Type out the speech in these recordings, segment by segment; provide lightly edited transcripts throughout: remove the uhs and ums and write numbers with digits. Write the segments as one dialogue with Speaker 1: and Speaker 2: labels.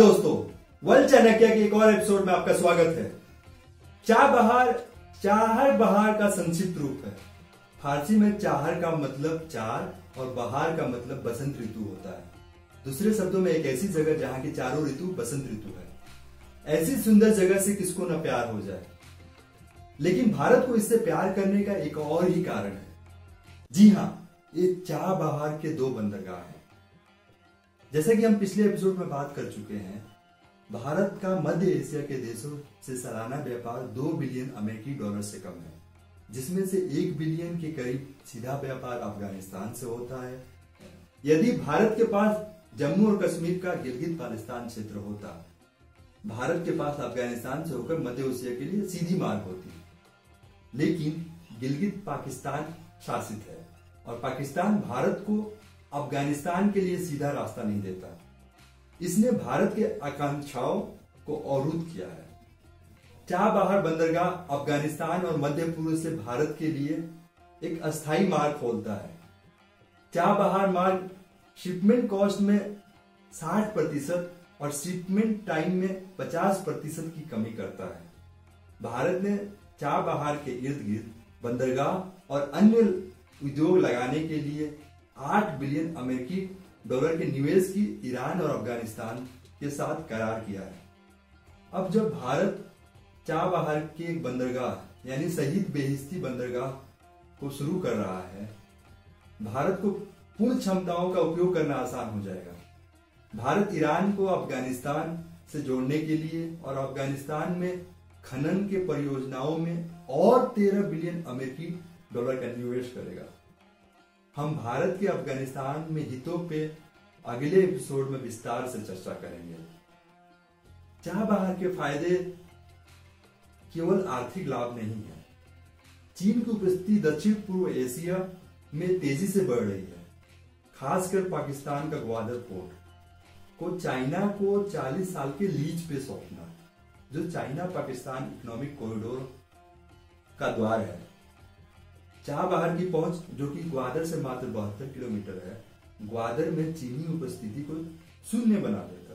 Speaker 1: दोस्तों, वर्ल्ड चाणक्य के एक और एपिसोड में आपका स्वागत है। चाहर बहार का संक्षिप्त रूप है। फारसी में चाहर का मतलब चार और बहार का मतलब बसंत ऋतु होता है। दूसरे शब्दों में एक ऐसी जगह जहां की चारों ऋतु बसंत ऋतु है। ऐसी सुंदर जगह से किसको न प्यार हो जाए, लेकिन भारत को इससे प्यार करने का एक और ही कारण है। जी हाँ, ये चाबहार के दो बंदरगाह हैं। जैसा कि हम पिछले एपिसोड में बात कर चुके हैं, भारत का मध्य एशिया के देशों से सालाना व्यापार 2 बिलियन अमेरिकी डॉलर से कम है, जिसमें से 1 बिलियन के करीब सीधा व्यापार अफगानिस्तान से होता है। यदि भारत के पास जम्मू और कश्मीर का गिलगित बाल्टिस्तान क्षेत्र होता, भारत के पास अफगानिस्तान से होकर मध्य एशिया के लिए सीधी मार्ग होती। लेकिन गिलगित पाकिस्तान शासित है और पाकिस्तान भारत को अफगानिस्तान के लिए सीधा रास्ता नहीं देता। इसने भारत के आकांक्षाओं को अवरुद्ध किया है। चाबहार बंदरगाह अफगानिस्तान और मध्य पूर्व से भारत के लिए एक अस्थायी मार्ग खोलता है। चाबहार मार्ग शिपमेंट कॉस्ट में 60% और शिपमेंट टाइम में 50% की कमी करता है। भारत ने चाबहार के इर्द गिर्द बंदरगाह और अन्य उद्योग लगाने के लिए 8 बिलियन अमेरिकी डॉलर के निवेश की ईरान और अफगानिस्तान के साथ करार किया है। अब जब भारत चाबहार के एक बंदरगाह यानी शहीद बेहिश्ती बंदरगाह को शुरू कर रहा है, भारत को पूर्ण क्षमताओं का उपयोग करना आसान हो जाएगा। भारत ईरान को अफगानिस्तान से जोड़ने के लिए और अफगानिस्तान में खनन के परियोजनाओं में और 13 बिलियन अमेरिकी डॉलर का निवेश करेगा। हम भारत के अफगानिस्तान में हितों पे अगले एपिसोड में विस्तार से चर्चा करेंगे। चाबहार के फायदे केवल आर्थिक लाभ नहीं है। चीन की उपस्थिति दक्षिण पूर्व एशिया में तेजी से बढ़ रही है। खासकर पाकिस्तान का ग्वादर पोर्ट को चाइना को 40 साल के लीज पे सौंपना, जो चाइना पाकिस्तान इकोनॉमिक कॉरिडोर का द्वार है। चाबहार की पहुंच, जो कि ग्वादर से मात्र 72 किलोमीटर है, ग्वादर में चीनी उपस्थिति को शून्य बना देता।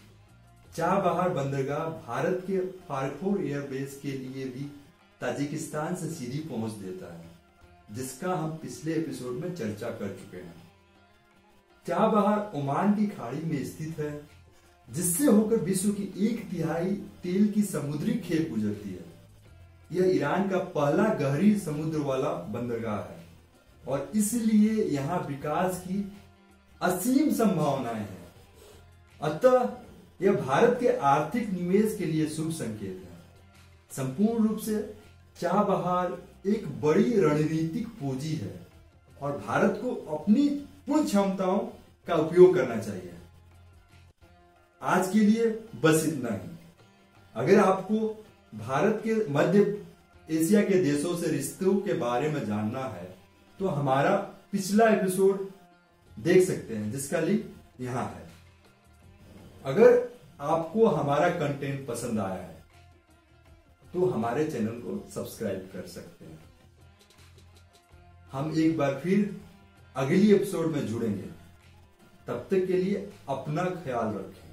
Speaker 1: चाबहार बंदरगाह भारत के फारखोर एयरबेस के लिए भी ताजिकिस्तान से सीधी पहुंच देता है, जिसका हम पिछले एपिसोड में चर्चा कर चुके हैं। चाबहार ओमान की खाड़ी में स्थित है, जिससे होकर विश्व की 1/3 तेल की समुद्री खेप गुजरती है। यह ईरान का पहला गहरी समुद्र वाला बंदरगाह है और इसलिए यहां विकास की असीम संभावनाएं हैं। अतः यह भारत के आर्थिक निवेश के लिए शुभ संकेत है। संपूर्ण रूप से चाबहार एक बड़ी रणनीतिक पूंजी है और भारत को अपनी पूर्ण क्षमताओं का उपयोग करना चाहिए। आज के लिए बस इतना ही। अगर आपको भारत के मध्य एशिया के देशों से रिश्तों के बारे में जानना है, तो हमारा पिछला एपिसोड देख सकते हैं, जिसका लिंक यहां है। अगर आपको हमारा कंटेंट पसंद आया है, तो हमारे चैनल को सब्सक्राइब कर सकते हैं। हम एक बार फिर अगली एपिसोड में जुड़ेंगे। तब तक के लिए अपना ख्याल रखें।